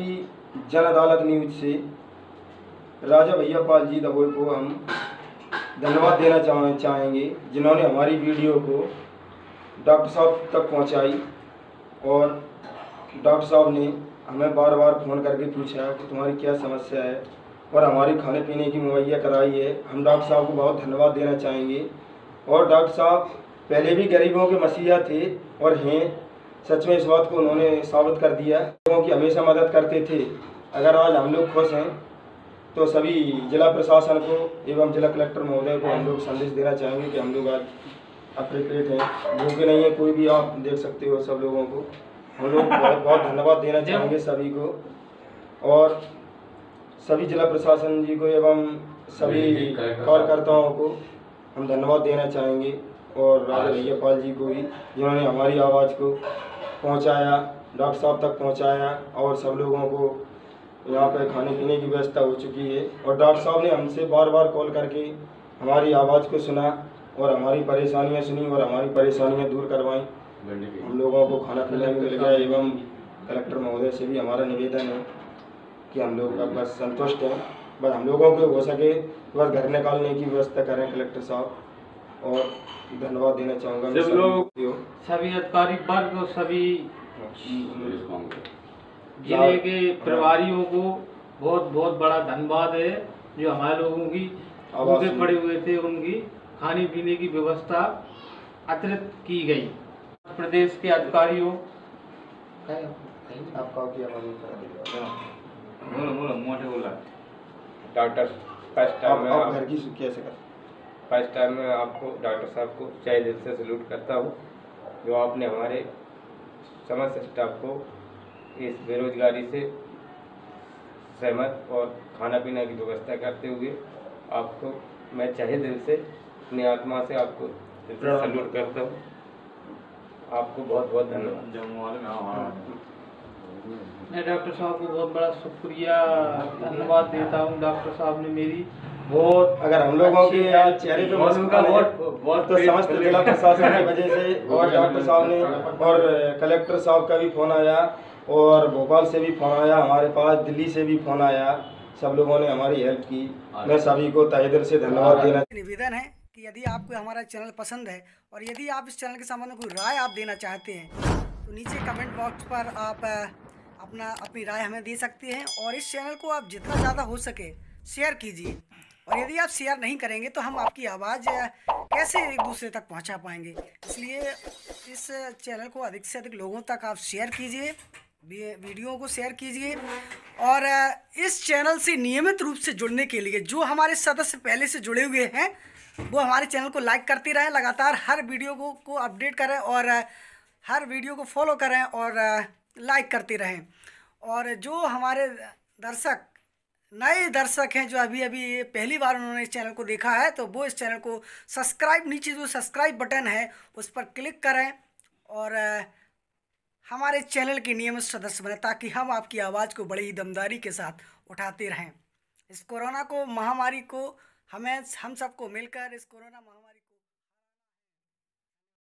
सभी जन अदालत न्यूज से राजा भैया पाल जी दबोई को हम धन्यवाद देना चाहेंगे, जिन्होंने हमारी वीडियो को डॉक्टर साहब तक पहुंचाई। और डॉक्टर साहब ने हमें बार बार फ़ोन करके पूछा कि तुम्हारी क्या समस्या है, और हमारी खाने पीने की मुहैया कराई है। हम डॉक्टर साहब को बहुत धन्यवाद देना चाहेंगे। और डॉक्टर साहब पहले भी गरीबों के मसीहा थे और हैं। सच में इस बात को उन्होंने साबित कर दिया। लोगों की हमेशा मदद करते थे। अगर आज हम लोग खुश हैं तो सभी जिला प्रशासन को एवं जिला कलेक्टर महोदय को हम लोग संदेश देना चाहेंगे कि हम लोग आज अपने पेट हैं, भूखे नहीं है। कोई भी आप देख सकते हो, सब लोगों को हम लोग बहुत बहुत धन्यवाद देना चाहेंगे सभी को। और सभी जिला प्रशासन जी को एवं सभी कार्यकर्ताओं को हम धन्यवाद देना चाहेंगे। और राजा भैया पाल जी को भी, जिन्होंने हमारी आवाज़ को पहुंचाया, डॉक्टर साहब तक पहुंचाया। और सब लोगों को यहाँ पे खाने पीने की व्यवस्था हो चुकी है। और डॉक्टर साहब ने हमसे बार बार कॉल करके हमारी आवाज़ को सुना और हमारी परेशानियाँ सुनी और हमारी परेशानियाँ दूर करवाईं। हम लोगों को खाना पीना भी मिल गया। एवं कलेक्टर महोदय से भी हमारा निवेदन है कि हम लोग अब बस संतुष्ट हैं। बस हम लोगों को हो सके बस घर निकालने की व्यवस्था करें कलेक्टर साहब। और धन्यवाद देना चाहूँगा सभी अधिकारी वर्ग और सभी जिले के प्रभारियों को बहुत बहुत बड़ा धन्यवाद है, जो हमारे लोगों की भूखे पड़े हुए थे उनकी खाने पीने की व्यवस्था अतिरिक्त की गई। प्रदेश के अधिकारियों डॉक्टर फर्स्ट टाइम मैं आपको डॉक्टर साहब को चाहे दिल से सैल्यूट करता हूँ, जो आपने हमारे समस्त स्टाफ को इस बेरोजगारी से सहमत और खाना पीना की व्यवस्था करते हुए आपको मैं चाहे दिल से अपनी आत्मा से आपको दिल से सैल्यूट करता हूँ। आपको बहुत बहुत धन्यवाद। मैं डॉक्टर साहब को बहुत बड़ा शुक्रिया धन्यवाद देता हूँ। डॉक्टर साहब ने मेरी बहुत, अगर हम लोगों के चेहरे पे बहुत तो समस्त जिला प्रशासन की वजह से, और डॉक्टर साहब ने और कलेक्टर साहब का भी फ़ोन आया, और भोपाल से भी फ़ोन आया हमारे पास, दिल्ली से भी फ़ोन आया। सब लोगों ने हमारी हेल्प की। मैं सभी को तहे दिल से धन्यवाद देना। निवेदन है कि यदि आपको हमारा चैनल पसंद है और यदि आप इस चैनल के संबंध में कोई राय आप देना चाहते हैं तो नीचे कमेंट बॉक्स पर आप अपनी राय हमें दे सकते हैं। और इस चैनल को आप जितना ज़्यादा हो सके शेयर कीजिए। और यदि आप शेयर नहीं करेंगे तो हम आपकी आवाज़ कैसे एक दूसरे तक पहुंचा पाएंगे। इसलिए इस चैनल को अधिक से अधिक लोगों तक आप शेयर कीजिए, वीडियो को शेयर कीजिए। और इस चैनल से नियमित रूप से जुड़ने के लिए जो हमारे सदस्य पहले से जुड़े हुए हैं वो हमारे चैनल को लाइक करते रहें, लगातार हर वीडियो को अपडेट करें और हर वीडियो को फॉलो करें और लाइक करते रहें। और जो हमारे नए दर्शक हैं जो अभी पहली बार उन्होंने इस चैनल को देखा है तो वो इस चैनल को सब्सक्राइब, नीचे जो सब्सक्राइब बटन है उस पर क्लिक करें और हमारे चैनल के नियमित सदस्य बने, ताकि हम आपकी आवाज़ को बड़ी ही दमदारी के साथ उठाते रहें। इस कोरोना को महामारी को हम सबको मिलकर इस कोरोना महामारी